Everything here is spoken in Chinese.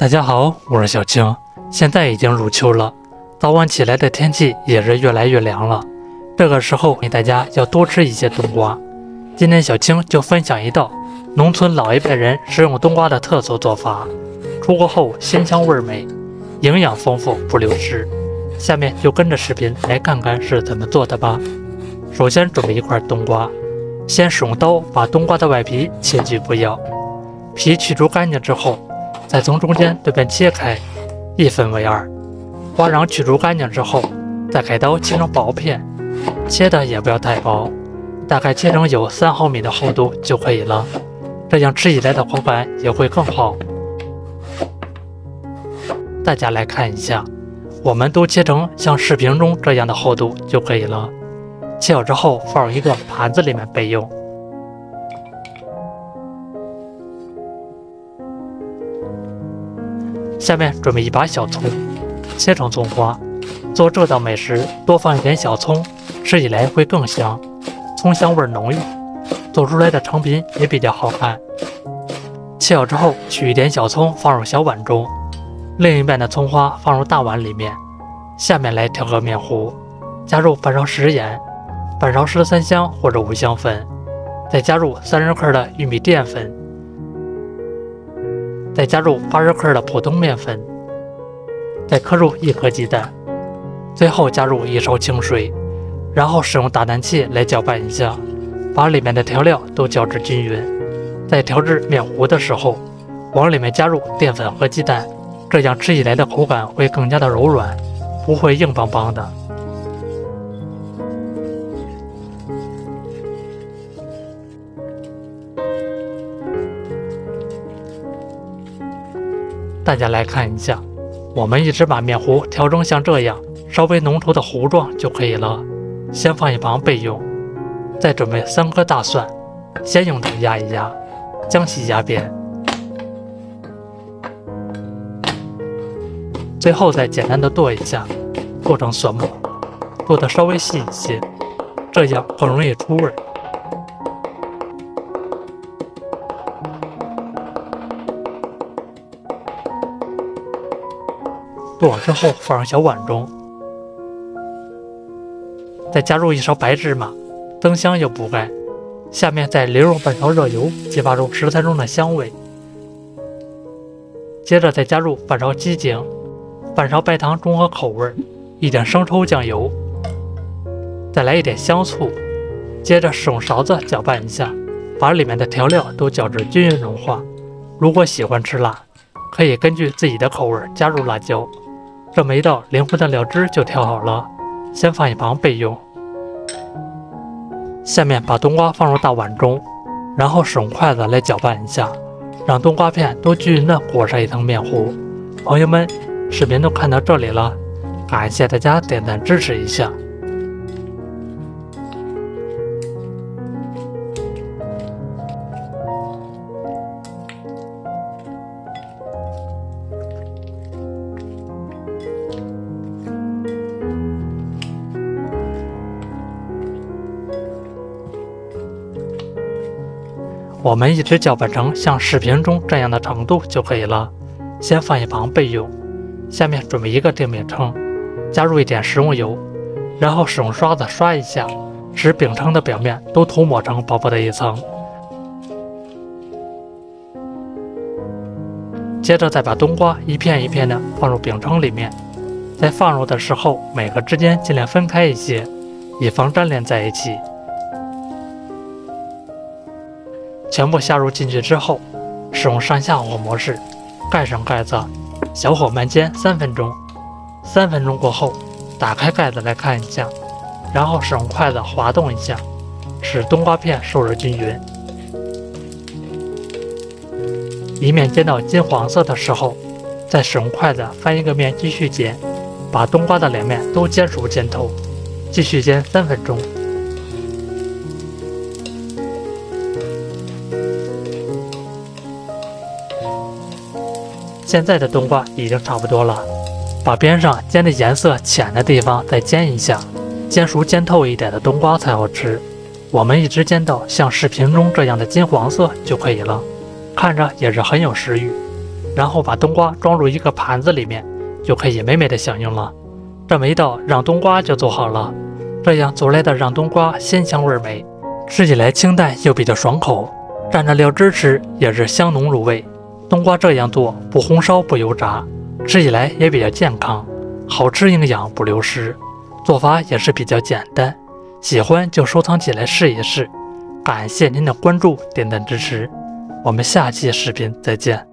大家好，我是小青。现在已经入秋了，早晚起来的天气也是越来越凉了。这个时候，大家要多吃一些冬瓜。今天小青就分享一道农村老一辈人食用冬瓜的特色做法，出锅后鲜香味美，营养丰富不流失。下面就跟着视频来看看是怎么做的吧。首先准备一块冬瓜，先使用刀把冬瓜的外皮切去不要，皮去除干净之后，再从中间对边切开，一分为二。瓜瓤去除干净之后，再开刀切成薄片，切的也不要太薄，大概切成有3毫米的厚度就可以了，这样吃起来的口感也会更好。大家来看一下，我们都切成像视频中这样的厚度就可以了。切好之后放入一个盘子里面备用。下面准备一把小葱，切成葱花。做这道美食多放一点小葱，吃起来会更香，葱香味浓郁，做出来的成品也比较好看。切好之后取一点小葱放入小碗中，另一边的葱花放入大碗里面。下面来调个面糊，加入半勺食盐，半勺13香或者5香粉，再加入30克的玉米淀粉，再加入80克的普通面粉，再磕入1颗鸡蛋，最后加入1勺清水，然后使用打蛋器来搅拌一下，把里面的调料都搅至均匀。在调制面糊的时候，往里面加入淀粉和鸡蛋，这样吃起来的口感会更加的柔软，不会硬邦邦的。大家来看一下，我们一直把面糊调成像这样稍微浓稠的糊状就可以了，先放一旁备用。再准备3颗大蒜，先用刀压一压，将其压扁，最后再简单的剁一下，剁成蒜末，剁得稍微细一些，这样更容易出味。剁好之后放入小碗中，再加入1勺白芝麻，增香又补钙。下面再淋入半勺热油，激发出食材中的香味。接着再加入半勺鸡精，半勺白糖中和口味，一点生抽酱油，再来一点香醋。接着使用勺子搅拌一下，把里面的调料都搅至均匀融化。如果喜欢吃辣，可以根据自己的口味加入辣椒。这么一道灵魂的料汁就调好了，先放一旁备用。下面把冬瓜放入大碗中，然后使用筷子来搅拌一下，让冬瓜片都均匀的裹上一层面糊。朋友们，视频都看到这里了，感谢大家点赞支持一下。我们一直搅拌成像视频中这样的程度就可以了，先放一旁备用。下面准备一个电饼铛，加入一点食用油，然后使用刷子刷一下，使饼铛的表面都涂抹成薄薄的一层。接着再把冬瓜一片一片的放入饼铛里面，在放入的时候每个之间尽量分开一些，以防粘连在一起。全部下入进去之后，使用上下火模式，盖上盖子，小火慢煎3分钟。3分钟过后，打开盖子来看一下，然后使用筷子滑动一下，使冬瓜片受热均匀。一面煎到金黄色的时候，再使用筷子翻一个面继续煎，把冬瓜的两面都煎熟煎透，继续煎3分钟。现在的冬瓜已经差不多了，把边上煎的颜色浅的地方再煎一下，煎熟煎透一点的冬瓜才好吃。我们一直煎到像视频中这样的金黄色就可以了，看着也是很有食欲。 然后把冬瓜装入一个盘子里面，就可以美美的享用了。这么一道让冬瓜就做好了。这样做来的让冬瓜鲜香味美，吃起来清淡又比较爽口，蘸着料汁吃也是香浓入味。冬瓜这样做不红烧不油炸，吃起来也比较健康，好吃营养不流失，做法也是比较简单。喜欢就收藏起来试一试。感谢您的关注点赞支持，我们下期视频再见。